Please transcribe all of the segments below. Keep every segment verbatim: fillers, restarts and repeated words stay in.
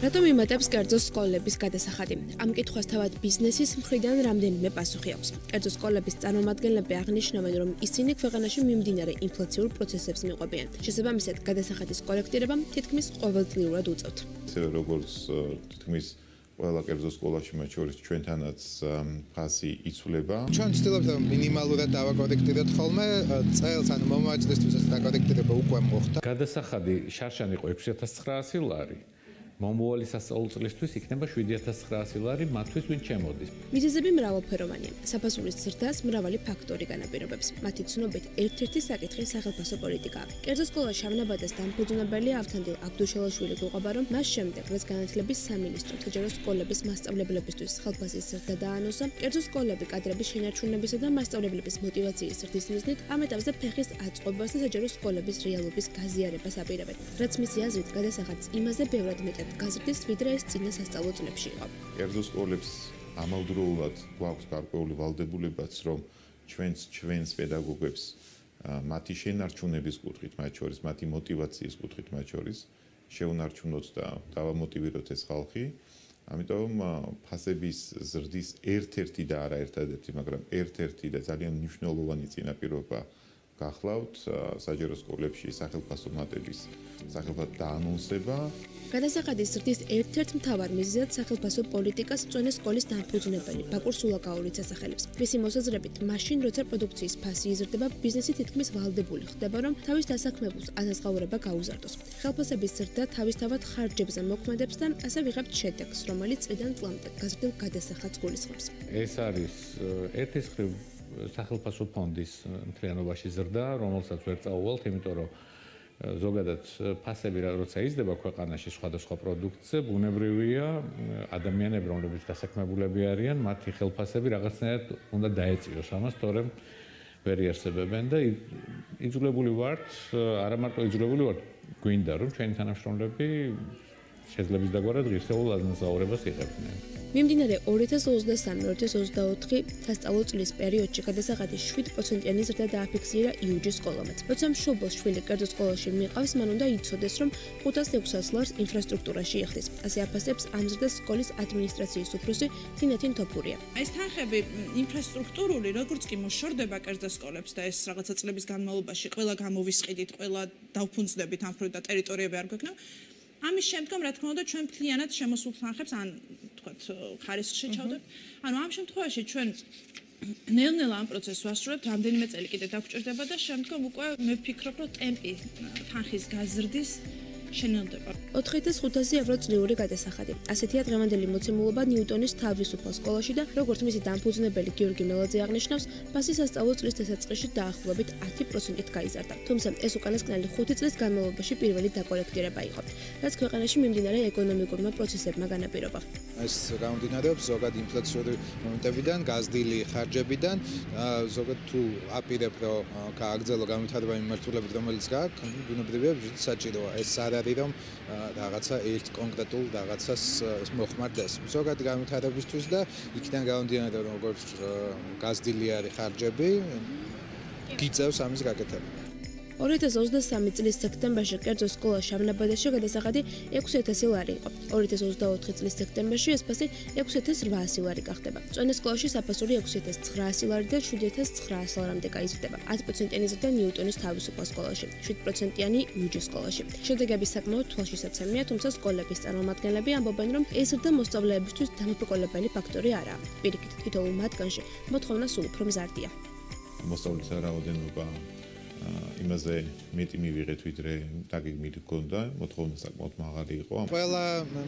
რატომ იმატებს კერძო სკოლების გადასახადი? ამ კითხვას თავად ბიზნესის მხრიდან რამდენიმე პასუხი აქვს. კერძო სკოლების წარმომადგენლები აღნიშნავენ, რომ ისინი ქვეყანაში მიმდინარე ინფლაციურ პროცესებს მიყვებიან. შესაბამისად, გადასახადის კორექტირებამ თითქმის ყოველწლიურად უწევთ. ისევე როგორც თითქმის ყველა კერძო სკოლაში, მათ შორის ჩვენთანაც ფასი იცვლება. ჩვენ ვცდილობთ მინიმალურად დავაკორექტიროთ ხოლმე წელს, ანუ მომავალ წლისთვის დაკორექტირება უკვე მოხდა. გადასახადი შარშან იყო ექვსი ათას ცხრაასი ლარი. მომავალი სასწავლო წლისთვის იქნება შვიდი ათას ცხრაასი ლარი მათთვის, ვინც შემოდის. მიზეზები მრავალფეროვანია. საფასურის ზრდას მრავალი ფაქტორი განაპირობებს. მათი ცნობით ერთ-ერთი საკითხი სახელფასო პოლიტიკაა. კერძო სკოლა შავნაბადეს დამფუძნებელია ავთანდილ აბდუშელაშვილი გვიყვება, რომ მას შემდეგ, რაც განათლების სამინისტრო საჯარო სკოლების მასწავლებლებისთვის ხელფასის ზრდა დაანონსა, კერძო სკოლები კადრების შენარჩუნებისა და მასწავლებლების მოტივაციის ზრდის მიზნით ამ ეტაპზე ფეხის აწყობას და საჯარო სკოლების რეალობის გაზიარებას აპირებენ. რაც მისი აზრით გადასახადს იმაზე ბევრად მეტად გაზრდის, ვიდრე ეს წინა სასწავლო წლებში იყო. კერძო სკოლებს ამავდროულად გვაქვს გარკვეული ვალდებულებაც, რომ ჩვენს ჩვენს პედაგოგებს მათი შენარჩუნების კუთხით, მათ შორის მათი მოტივაციის კუთხით, მათ შორის შეუნარჩუნოთ და დავამოტივიროთ ეს ხალხი. ამიტომ ფასების ზრდის ერთ-ერთი და არა ერთადერთი, მაგრამ ერთ-ერთი და ძალიან მნიშვნელოვანი წინაპირობა გახლავთ საჯარო სკოლებში სახელფასო მატების სახელფასო დაანონსება. გადასახადის ზრდის ერთ-ერთ მთავარ მიზეზად სახელფასო პოლიტიკას მწვანე სკოლის დამფუძნებელი ბაკურ სულაკაურიც ასახელებს. მისი მოსაზრებით, მაშინ როცა პროდუქციის ფასი იზრდება, ბიზნესი თითქმის ვალდებული ხდება, რომ თავის დასაქმებულს ანაზღაურება გაუზარდოს. ხელფასების ზრდა თავისთავად ხარჯებზე მოქმედებს და ასე ვიღებთ შედეგს, რომელიც წლიდან წლამდე გაზრდილ გადასახადს გულისხმობს. ეს არის ერთის მხრივ სახელფასო ფონდის მთლიანობაში ზრდა, რომელსაც ვერ წაუვალთ, იმიტომ რომ ზოგადად ფასები როცა იზრდება ქვეყანაში სხვადასხვა პროდუქტზე, ბუნებრივია ადამიანები, რომლებიც დასაქმებულები არიან, მათი ხელფასები რაღაცნაირად უნდა დაეწიოს ამას, თორემ ვერ იარსებებენ და იძულებული ვართ, არა მარტო იძულებული ვართ, გვინდა რომ ჩვენი თანამშრომლები შეძლების დაგვარად ღირსეულ ანაზღაურებას იღებდნენ. მიმდინარე ორი ათას ოცდასამი ორი ათას ოცდაოთხი სასწავლო წლის პერიოდში გადასახადის შვიდ პროცენტიანი ზრდა დააფიქსირა იუჯის სკოლამაც. როცა მშობელს შვილი კერძო სკოლაში მიყავს, მან უნდა იცოდეს, რომ ხუთას ექვსას ლარს ინფრასტრუქტურაში იხდის. ასე აფასებს ამ ზრდას სკოლის ადმინისტრაციის უფროსი თინათინ თოფურია. ეს თანხები ინფრასტრუქტურული, როგორც კი მოშორდება კერძო სკოლებს და ეს რაღაცა წლების განმავლობაში ყველა გამოვისყიდით, ყველა დავფუძნდებით ამ ფრუდა ტერიტორიები არ გვექნა. ამის შემდგომ, რა თქმა უნდა, ჩვენ მთლიანად შემოსულ თანხებს ან თქვათ ხარისხში ჩავდებთ. ანუ ამ შემთხვევაში ჩვენ ნელ-ნელა ამ პროცესს ვასრულებთ, რამდენიმე წელი კიდე დაგვჭირდება და შემდგომ უკვე მე ვფიქრობ, რომ ტემპი თანხის გაზრდის შენელდება. ოთხი ათას ხუთასი ევრო წლიური გადასახადი. ასეთია დღევანდელი მოცემულობა ნიუტონის თავისუფალ სკოლაში და როგორც მისი დამფუძნებელი გიორგი მელაძე აღნიშნავს, ფასი სასწავლო წლის დასაწყისში დაახლოებით ათი პროცენტით გაიზარდა. თუმცა ეს უკანასკნელი ხუთი წლის განმავლობაში პირველი დაკორექტირება იყო, რაც ქვეყანაში მიმდინარე ეკონომიკურმა პროცესებმა განაპირობა. ეს გამომდინარეობს ზოგად ინფლაციური მომენტებიდან, გაზრდილი ხარჯებიდან, ზოგად თუ აპირებ რომ გააგრძელო განვითარება მიმართულებით, რომელიც გააქვს, ბუნებრივია საჭიროა. ეს არ არის რომ რაღაცა ერთ კონკრეტულ რაღაცას მოხმარდეს. ზოგად განვითარებისთვის და იქიდან გამომდინარე რომ როგორც გაზრდილი არის ხარჯები, გიწევს ამის გაკეთება. ორი ათას ოცდასამი წლის სექტემბერში კერძო სკოლაში შავნაბადაში გადასახადი ექვსი ათასი ლარი იყო. ორი ათას ოცდაოთხი წლის სექტემბერში ეს ფასი ექვსი ათას რვაასი ლარი გახდება. მწვანე სკოლაში საფასური ექვსი ათას ცხრაასი ლარი და შვიდი ათას ცხრაასი ლარამდე გაიზრდება. ათი პროცენტიანი ზრდა ნიუტონის თავისუფალ სკოლაში, შვიდ პროცენტიანი იუჯის სკოლაში. შედეგები საკმაოდ თვალშისაცემია, თუმცა სკოლების წარმომადგენლები ამბობენ, რომ ეს ზრდა მოსწავლეებისთვის დამაბრკოლებელი ფაქტორი არაა. პირიქით, თითოეულ მათგანში მოთხოვნა სულ უფრო მზარდია. მოსწავლეთა რაოდენობა იმაზე მეტი მივიღეთ, ვიდრე დაგეგმილი გქონდა, მოთხოვნა საკმაოდ მაღალი იყო. ყველა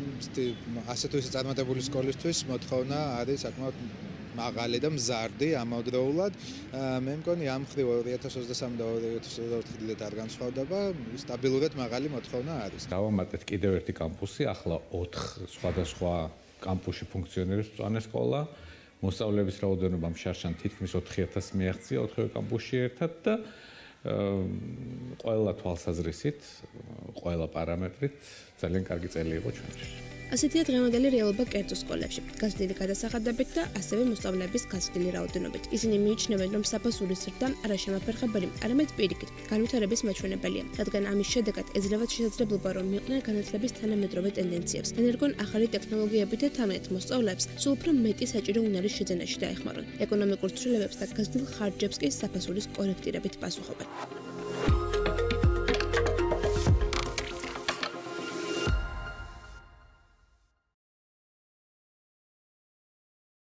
ასე თუ ისე წარმატებული სკოლისთვის მოთხოვნა არის საკმაოდ მაღალი და მზარდი ამავდროულად. მე მგონი ამ მხრივ ორი ათას ოცდასამი და ორი ათას ოცდაოთხი წლით არ განსხვავდება, სტაბილურად მაღალი მოთხოვნა არის. დავამატეთ კიდევ ერთი კამპუსი, ახლა ოთხ სხვადასხვა კამპუსში ფუნქციონირებს მწვანე სკოლა. მოსწავლეების რაოდენობა შარშან თითქმის ოთხი ათასს მიაღწია ოთხივე კამპუსში ერთად და ყველა თვალსაზრისით, ყველა პარამეტრით ძალიან კარგი წელი იყო ჩვენთვის. ასეთია დღევანდელი რეალობა კერძო სკოლებში, გაზრდილი გადასახადებით და ასევე მოსწავლეების გაზრდილი რაოდენობით. ისინი მიიჩნევენ, რომ საფასურის ზრდა არა შემაფერხებელი, არამედ პირიქით, განვითარების მაჩვენებელია, რადგან ამის შედეგად ეძლევათ შესაძლებლობა, რომ მიყვნენ განათლების თანამედროვე ტენდენციებს, ენერგონ ახალი ტექნოლოგიებით და თამამეთ მოსწავლეებს სულ უფრო მეტი საჭირო უნარის შეძენაში დაეხმარონ. ეკონომიკურ ცვლილებებს და გაზრდილ ხარჯებს კი საფასურის კორექტირებით პასუხობენ.